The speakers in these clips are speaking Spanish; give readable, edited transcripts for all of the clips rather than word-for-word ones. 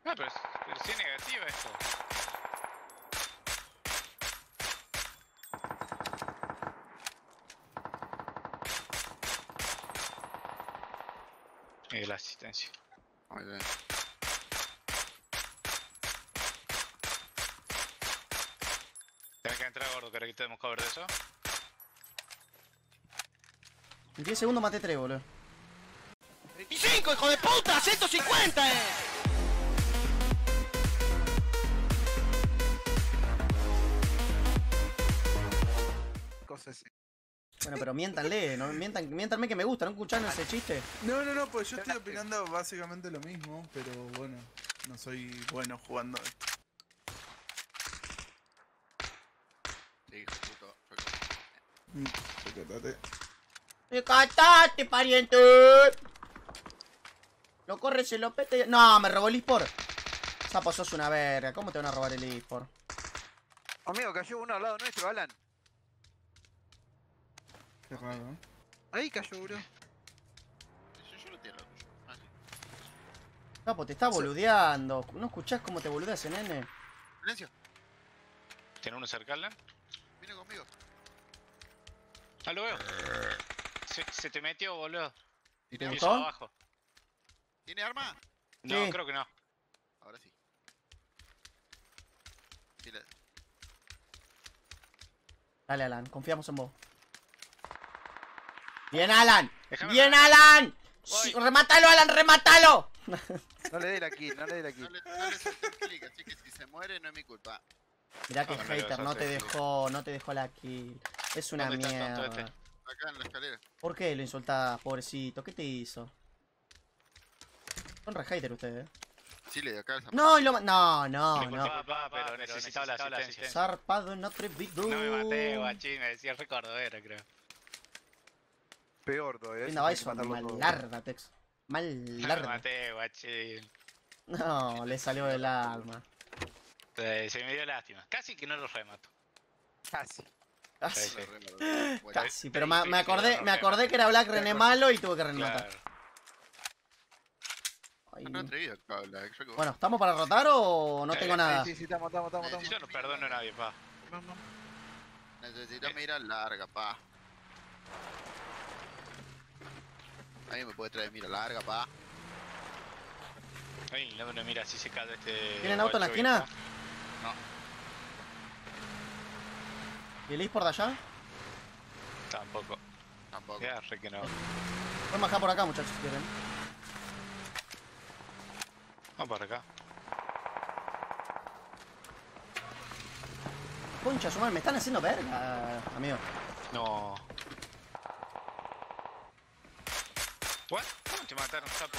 No, pero sí es negativo esto. La asistencia. Muy bien. Tenés que entrar, gordo, ¿querés que te demos cover de eso? En 10 segundos maté 3, boludo. 25, hijo de puta, 150, Cosas así. Bueno, pero miéntanle, no, miéntanme que me gusta, ¿no escucharon ese chiste? No, pues yo estoy opinando básicamente lo mismo, pero bueno, no soy bueno jugando esto. Sí, hijo de puto. Recátate. ¡Recatate, pariente! Lo corre, se lo pete. No, me robó el eSport. Sapo, sos una verga. ¿Cómo te van a robar el eSport? Amigo, cayó uno al lado nuestro, Alan. Qué raro, ¿eh? Ahí cayó, bro. Yo lo tiro, tuyo. Ah, sí. Sapo, te está boludeando. ¿No escuchás cómo te boludeas ese nene? Silencio. ¿Tiene uno cerca, Alan? Viene conmigo. Ah, lo veo. Se te metió, boludo. ¿Te Piso gustó? abajo. ¿Tiene arma? No, Sí. creo que no. Ahora sí. Dile. Dale, Alan, confiamos en vos. ¡Bien, Alan! Déjame ¡Bien, ver. Alan! Voy. ¡Remátalo, Alan, remátalo! No le dé la kill, no le dé la kill. No le solté el clic, así que si se muere no es mi culpa. Mirá que No, no le vas hater, a no te hacer, dejó la kill. Es una ¿Dónde está el tonto mierda. este? Acá en la escalera. ¿Por qué lo insultás, pobrecito? ¿Qué te hizo? Son re hater ustedes, Chile, de acá esa. No, y lo no, no, Disculpa, no. papá, pero necesitaba la asistencia. Zarpado en atrevido. No me maté, guachín, me decía re cordovero, creo. Peor todavía. Linda Bison, malarda, Tex. No me Malarda. maté, guachín. No, le salió del alma. Se me dio lástima. Casi que no lo remato. Casi. Casi, Sí. Bueno, casi. Pero me acordé que era Black René malo y tuve que rematar. Claro. Ay, no atrevido acá, Black. Yo que bueno, ¿estamos para rotar o no tengo nada? Sí, estamos. Yo no perdono a nadie, pa. necesito mirar larga, pa. Ahí me puede traer mira larga, pa. Ay, no me mira si se cae este. ¿Tienen auto en la guacho, esquina? No, ¿Y el por de allá? Tampoco. tampoco. Ya, re que no. Pueden bajar por acá, muchachos, si quieren. Vamos para acá. Concha, su madre, me están haciendo verga, amigo. No. ¿What? ¿Cómo te mataron, sapo?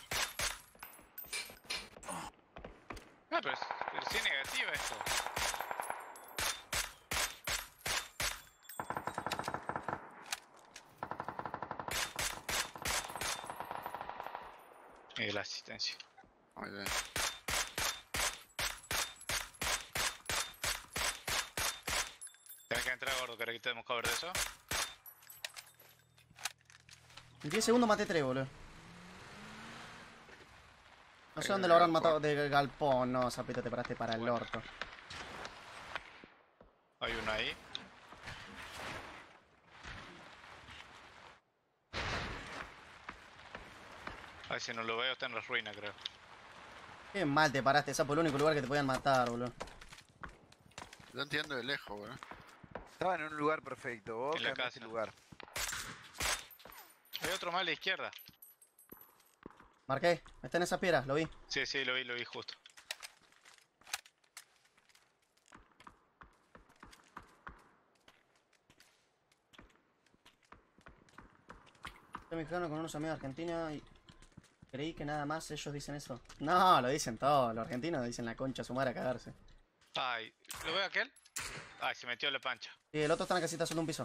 No, pero sí es negativo esto. La asistencia. Muy bien. Tenés que entrar, gordo, ¿querés que te demos cover de eso? En 10 segundos maté 3, boludo. No sé dónde lo habrán matado de galpón. No, Zapito, te paraste para el orto. Hay uno ahí. Ay, si no lo veo, está en la ruina, creo. Qué mal te paraste, Sapo, el único lugar que te podían matar, boludo. Yo entiendo de lejos, weón. Estaba en un lugar perfecto. Vos En la cambiaste casa. el lugar. Hay otro más a la izquierda. Marqué, está en esas piedras, lo vi. Sí, lo vi justo. Soy mexicano con unos amigos de Argentina y creí que nada más ellos dicen eso. No, lo dicen todos, los argentinos dicen la concha a su madre a cagarse. Ay, ¿lo veo aquel? Ay, se metió en la pancha. Y el otro está en la casita solo un piso.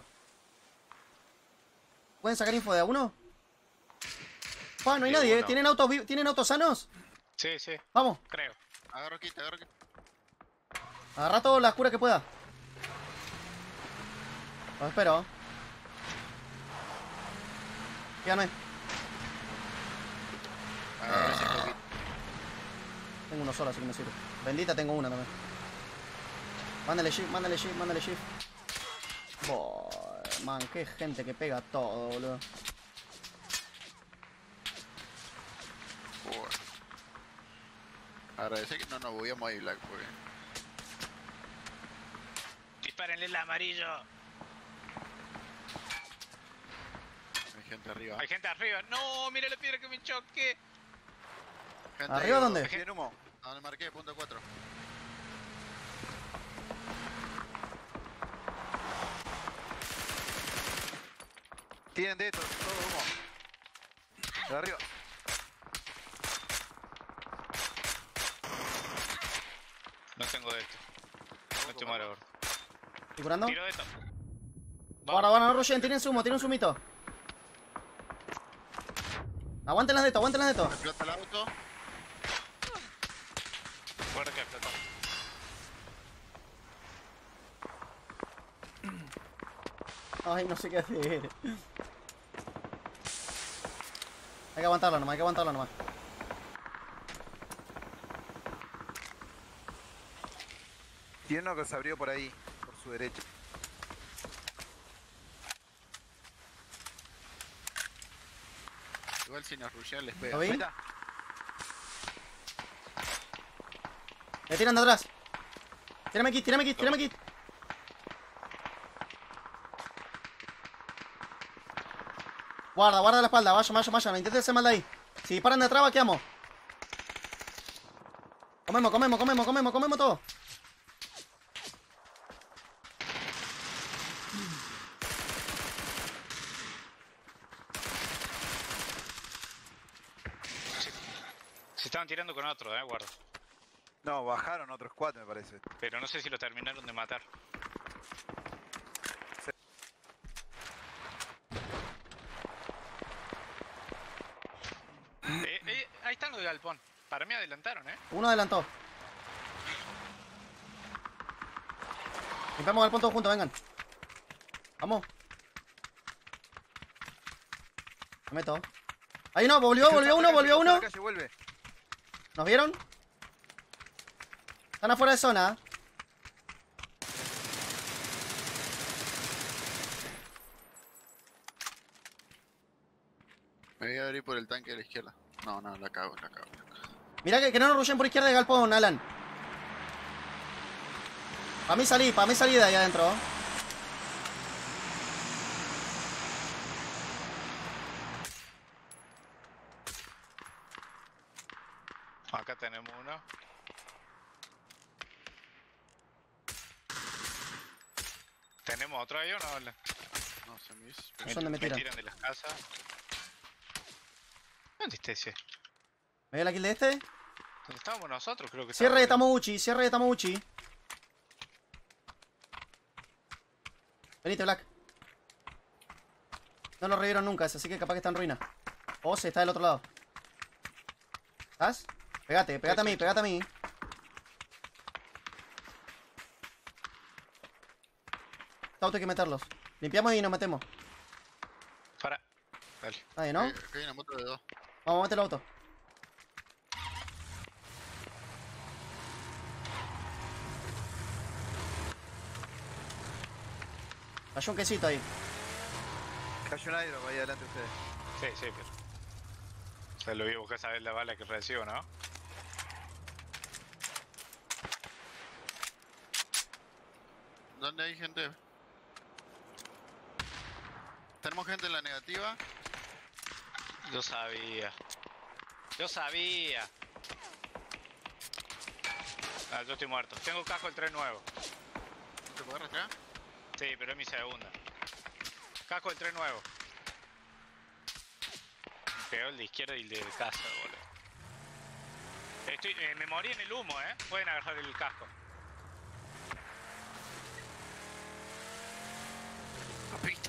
¿Pueden sacar info de a uno? Ah, no hay De nadie, uno. ¿Tienen autos sanos? Sí, Vamos, creo. Agarro kit. agarra todas las curas que pueda. Los espero. Fíjame. Agarro 5 kit. Tengo uno solo, así que me sirve. Bendita, tengo una también. Mándale shift, mándale shift, mándale shift. Boy, man, qué gente que pega todo, boludo. Joder. Agradece que no nos movíamos ahí, Black, porque... Dispárenle el amarillo. Hay gente arriba. Hay gente arriba. No, mira la piedra que me choque. Gente ¿Arriba ahí, dónde? gordo. ¿Tiene humo? Donde marqué, punto 4. Tienen de estos, todo humo. De arriba. No tengo de esto. No estoy mal, gordo. ¿Estoy curando? Tiro de esto. Guarda, guarda, no rushen, tienen sumo, tienen sumito. Aguanten las de esto, aguanten las de esto. Explota el auto. Guarda que explotó. Ay, no sé qué hacer. Hay que aguantarlo nomás, hay que aguantarlo nomás. Tiene uno que se abrió por ahí, por su derecha. Igual si nos rushean les ¿Lo pega. vi? Ahí está. Me tiran de atrás. Tírame kit, tírame kit, tírame kit. Guarda, guarda la espalda, vaya, vaya, vaya. No intentes hacer mal de ahí. Si disparan de atrás, vaqueamos. Comemos, comemos, comemos, comemos, comemos todo. Se estaban tirando con otro, guarda. No, bajaron otros 4 me parece. Pero no sé si los terminaron de matar. Ahí están los de galpón. Para mí adelantaron, Uno adelantó. Limpiamos al punto juntos, vengan. Vamos. Me meto. Ahí no, volvió uno, volvió uno. La calle, vuelve. ¿Nos vieron? Están afuera de zona. Me voy a abrir por el tanque de la izquierda. No, no, la cago, la cago. Mirá que no nos rushen por izquierda de galpón, Alan. Para mí salí de ahí adentro. Acá tenemos uno. ¿Tenemos otro ahí o no? No, se me hizo. ¿Dónde me tiran? de las casas. ¿Dónde está ese? ¿Me dio la kill de este? ¿Dónde estábamos nosotros? Creo que Cierre de estábamos Tamauchi, cierre de Tamauchi. Venite, Black. No lo revivieron nunca ese, así que capaz que está en ruina. O se está del otro lado. ¿Estás? Pegate, pegate a mí, pegate a mí. Este auto hay que meterlos. Limpiamos y nos metemos. Para. Dale. Nadie, ¿no? Acá hay una moto de 2. Vamos a meter el auto. Cayó un quesito ahí. Cayó un aire ahí adelante de ustedes. Sí, pero. O sea, lo vi buscar saber la bala que recibo, ¿no? ¿Dónde hay gente? Tenemos gente en la negativa. Yo sabía. Yo sabía. Ah, yo estoy muerto. Tengo casco el tren nuevo. ¿Te puedo rastrear? Sí, pero es mi segunda. Casco el tren nuevo. Pegó el de izquierda y el de casa, boludo. Me morí en el humo, Pueden agarrar el casco. Papito.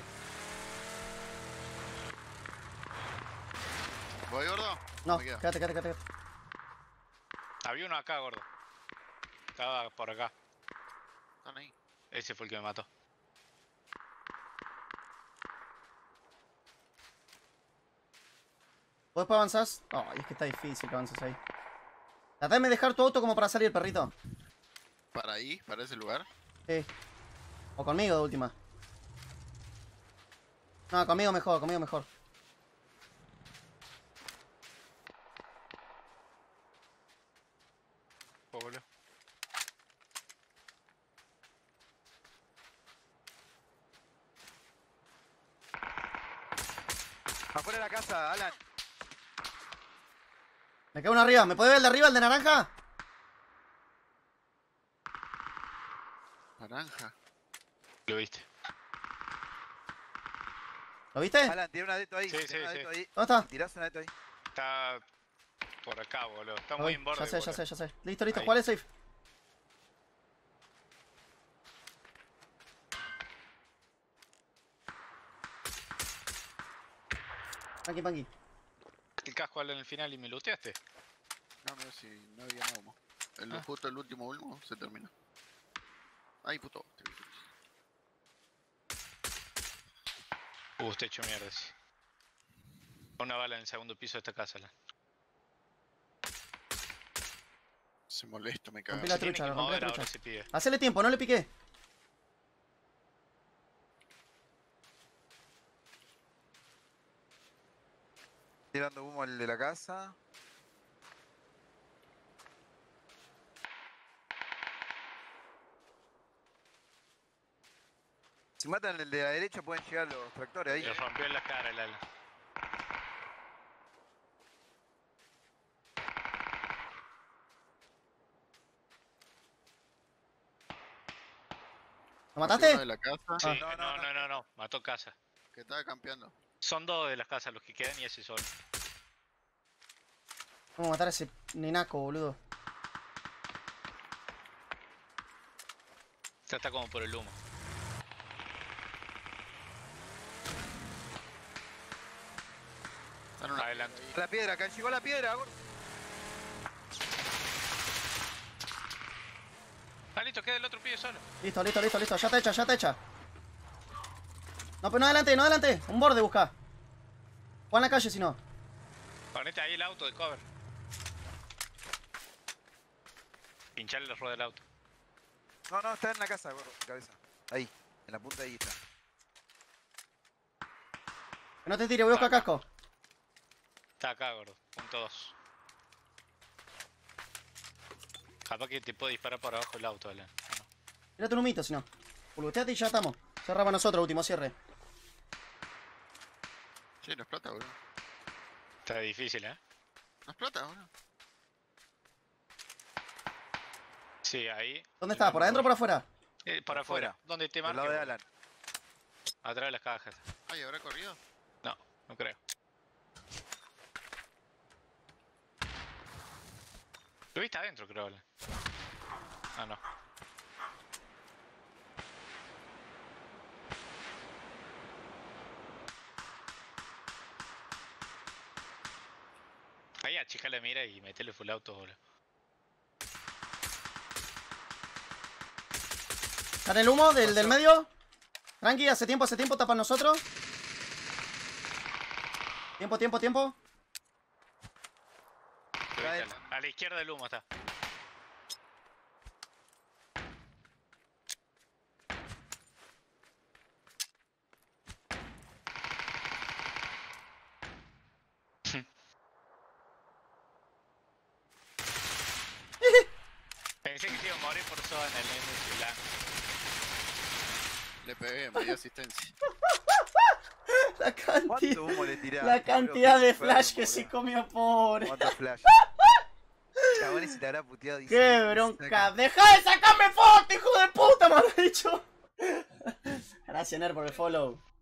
¿Voy, gordo? No, Me quedo. quédate. Había uno acá, gordo. Estaba por acá. Están ahí. Ese fue el que me mató. ¿Vos después avanzás? Ay, es que está difícil que avances ahí. Tratame de dejar tu auto como para salir, perrito. Para ahí, para ese lugar. Sí. O conmigo de última. No, conmigo mejor, conmigo mejor. Boludo. Afuera de la casa, Alan. Me queda uno arriba. ¿Me puede ver el de arriba, el de naranja? Naranja. Lo viste. ¿Lo viste? Alan, tiene una deto ahí. Sí, tiene una sí, deto sí. ahí. ¿Dónde está? Tirás una deto ahí. Está por acá, boludo. Está Voy. muy en borde. Ya sé, ya boludo. sé, ya sé. Listo, listo. Ahí. ¿Cuál es safe? Panqui, panqui. El casco en el final y me looteaste. No, mira si no había nada humo. Justo el último humo se terminó. Ay, puto. Te hecho mierda. Sí. Una bala en el segundo piso de esta casa. Se molesta, me cago. Rompí la Se tiene trucha, que rompí la mover ahora, trucha. se pide. Hacele tiempo, no le piqué. Tirando humo al de la casa. Si matan el de la derecha pueden llegar los tractores ahí. Le rompió en la cara el ala. ¿Lo Uno mataste? de la casa Sí, no, no. Mató casa. que estaba campeando. Son dos de las casas los que quedan y ese solo. Vamos a matar a ese nenaco, boludo. Ya está como por el humo. Están una Adelante. ahí. A la piedra, acá llegó la piedra. gordo. Ah, listo, queda el otro pibe solo. Listo, listo, listo, listo. Ya está hecha, ya está hecha. No, pero no adelante, no adelante. Un borde busca. Juan en la calle si no. Ponete ahí el auto de cover. Pincharle la rueda del auto. No, está en la casa, gordo, cabeza. Ahí, en la punta de ahí está. Que no te tire, voy a buscar casco. Está acá, gordo. Punto 2. Capaz que te puede disparar por abajo el auto, Alan. No. Tírate un humito si no. Pulveteate y ya estamos. Cerramos nosotros, último cierre. Che, no explota, boludo. Está difícil, ¿eh? No explota, boludo. Sí, ahí. ¿Dónde está? ¿Por adentro o por afuera? Por afuera. ¿Dónde te Al marca? lado de Alan. Atrás de las cajas. Ay, ¿habrá corrido? No, no creo. Lo viste adentro, creo, Alan. Ah, no. Ahí achica la mira y metele full auto, boludo. ¿Está en el humo del medio? Tranqui, hace tiempo tapan nosotros. Tiempo. Lo viste, Cae. Alan. A la izquierda del humo está. Pensé que te iba a morir por zona en el MC blanco. Le pegué, me dio asistencia. La cantidad, ¿Cuánto humo le tirás? la cantidad de Boludo, qué flash que enfermo, se boludo. comió, pobre. ¿Cuánto flash? Chabones, si te habrá puteado. Dice, ¡Qué bronca! ¡Deja de sacarme foto, hijo de puta! Me has dicho. Gracias, Ner, por el follow.